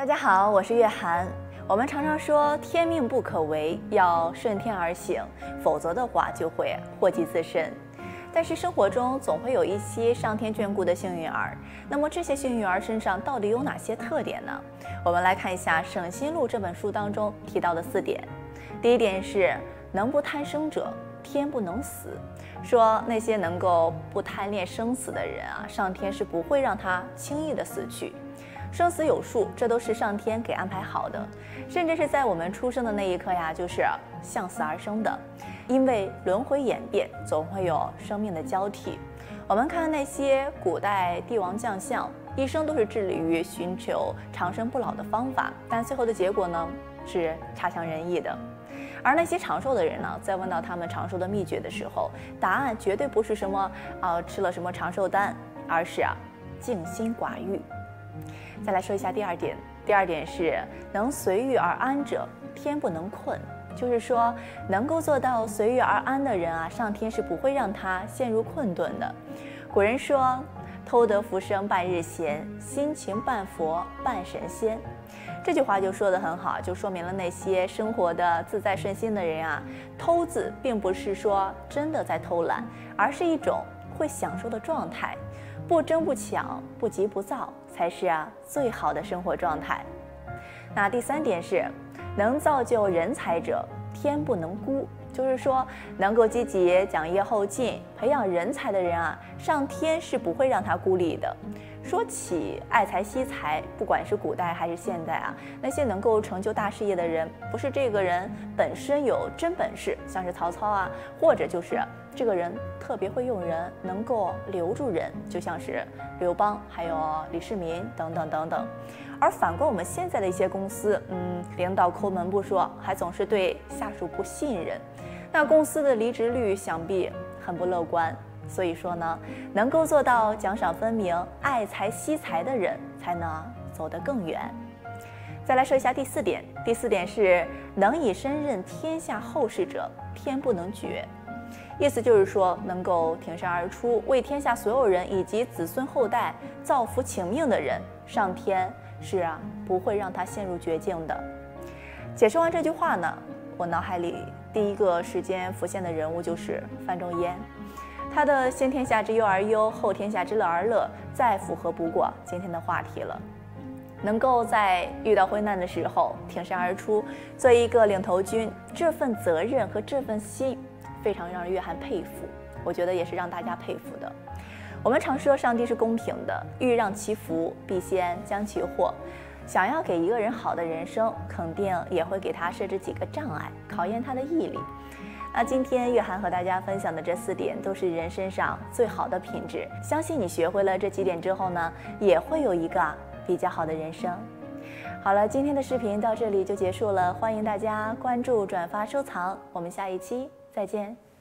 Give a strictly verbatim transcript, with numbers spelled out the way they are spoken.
大家好，我是月涵。我们常常说天命不可违，要顺天而行，否则的话就会祸及自身。但是生活中总会有一些上天眷顾的幸运儿，那么这些幸运儿身上到底有哪些特点呢？我们来看一下《省心录》这本书当中提到的四点。第一点是能不贪生者，天不能死。说那些能够不贪恋生死的人啊，上天是不会让他轻易的死去。生死有数，这都是上天给安排好的，甚至是在我们出生的那一刻呀，就是向死而生的。因为轮回演变，总会有生命的交替。我们看那些古代帝王将相，一生都是致力于寻求长生不老的方法，但最后的结果呢，是差强人意的。而那些长寿的人呢，在问到他们长寿的秘诀的时候，答案绝对不是什么啊、呃、吃了什么长寿丹，而是啊静心寡欲。再来说一下第二点，第二点是能随遇而安者，天不能困。就是说，能够做到随遇而安的人啊，上天是不会让他陷入困顿的。古人说，偷得浮生半日闲，心情半佛半神仙。这句话就说得很好，就说明了那些生活的自在顺心的人啊，偷字并不是说真的在偷懒，而是一种会享受的状态。不争不抢，不急不躁，才是啊最好的生活状态。那第三点是，能造就人才者，天不能孤。就是说，能够积极讲业后进、培养人才的人啊，上天是不会让他孤立的。说起爱才惜才，不管是古代还是现代啊，那些能够成就大事业的人，不是这个人本身有真本事，像是曹操啊，或者就是这个人特别会用人，能够留住人，就像是刘邦，还有李世民等等等等。而反观我们现在的一些公司，嗯，领导抠门不说，还总是对下属不信任，那公司的离职率想必很不乐观。所以说呢，能够做到奖赏分明、爱才惜才的人，才能走得更远。再来说一下第四点，第四点是能以身任天下后事者，天不能绝。意思就是说，能够挺身而出，为天下所有人以及子孙后代造福请命的人，上天是啊不会让他陷入绝境的。解释完这句话呢，我脑海里第一个时间浮现的人物就是范仲淹。他的先天下之忧而忧，后天下之乐而乐，再符合不过今天的话题了。能够在遇到危难的时候挺身而出，做一个领头军，这份责任和这份心，非常让约翰佩服。我觉得也是让大家佩服的。我们常说上帝是公平的，欲让其福，必先将其祸。想要给一个人好的人生，肯定也会给他设置几个障碍，考验他的毅力。那今天月涵和大家分享的这四点都是人身上最好的品质，相信你学会了这几点之后呢，也会有一个比较好的人生。好了，今天的视频到这里就结束了，欢迎大家关注、转发、收藏，我们下一期再见。